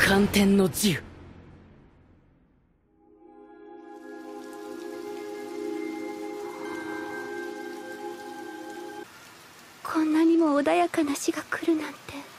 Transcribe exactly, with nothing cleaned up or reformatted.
寒天の銃。 こんなにも穏やかな死が来るなんて。